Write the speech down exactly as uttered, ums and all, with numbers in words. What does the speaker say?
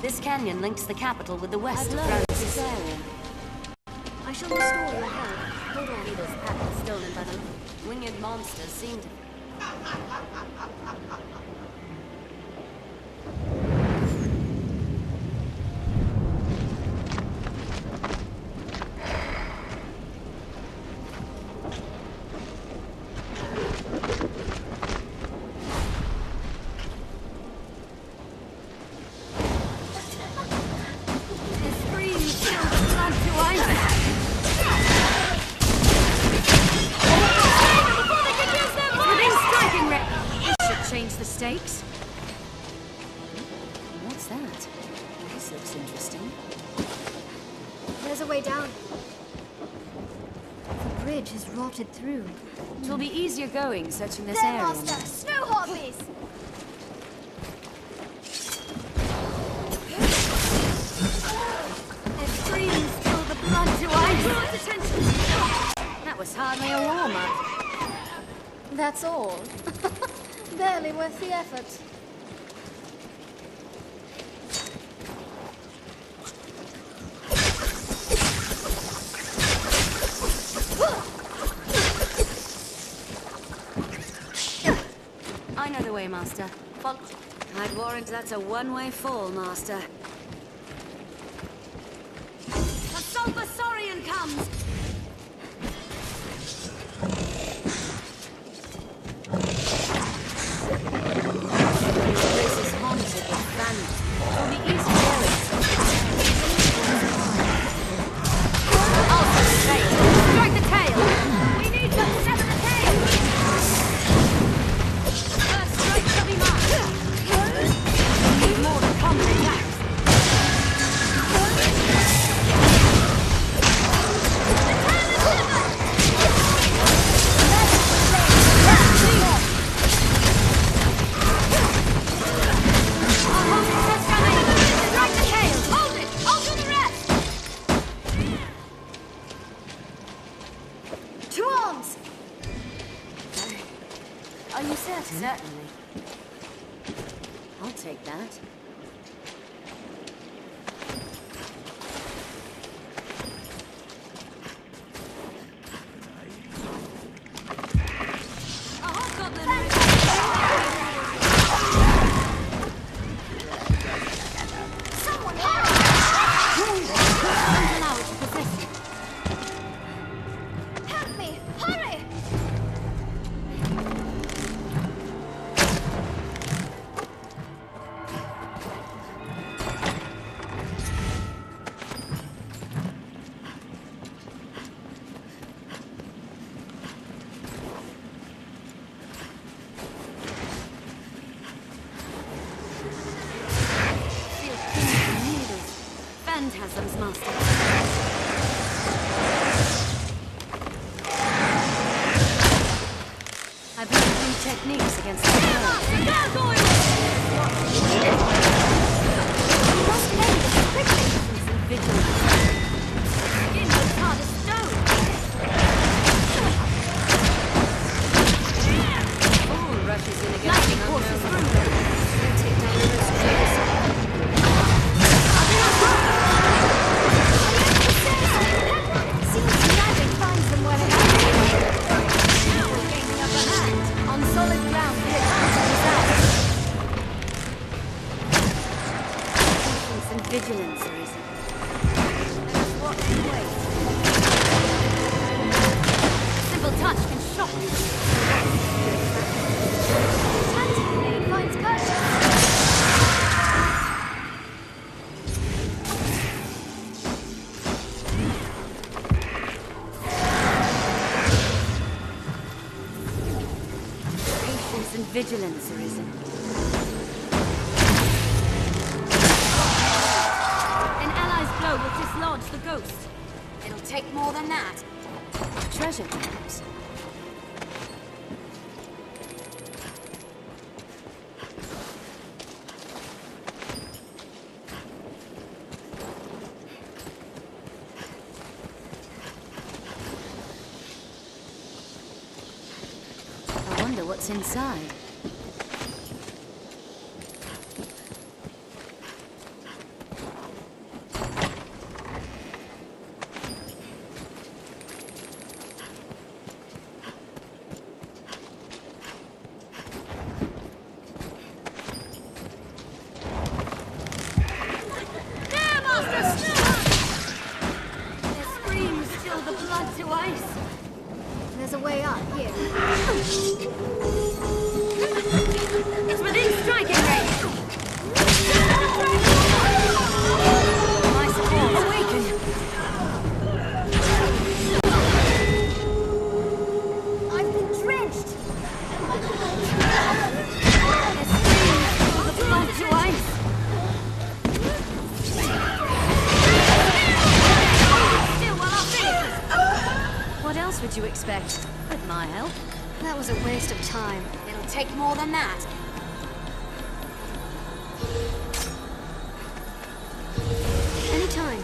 This canyon links the capital with the west I've of learned France. this area. I shall restore your health. Hold on. Leader's patent stolen by the winged monsters seem to... Stakes? What's that? This looks interesting. There's a way down. The bridge has rotted through. It will be easier going searching this there, area. Master! Snow harpies! Extreme spill the blood to I draw attention. That was hardly a warm-up. That's all. Barely worth the effort. I know the way, Master. Follow. I'd warrant that's a one-way fall, Master. The Soulflayer comes! Are you certain? Certainly. I'll take that. A hobgoblin! Someone hurry! Don't allow it to persist. Help me! Hurry! Phantasms, Master. I've learned new techniques against the world. Gargoyles! You must end this quickly. Some vigilance. Skin was hard as stone. Fool rushes in against lightning courses through them. Take down the restraints. Solid ground, the advantage is ours. Patience and vigilance, Arisen. Let us watch and wait. Simple touch can shock you. Hunting blade finds purchase. And vigilance, Arisen. An ally's blow will dislodge the ghost. It'll take more than that. Treasure, perhaps. I wonder what's inside. blood to ice. There's a way up here. It's within striking range. My support awakened. I've been drenched. This thing the blood to ice. Still while our finishes. What else would you expect? With my help? That was a waste of time. It'll take more than that. Anytime.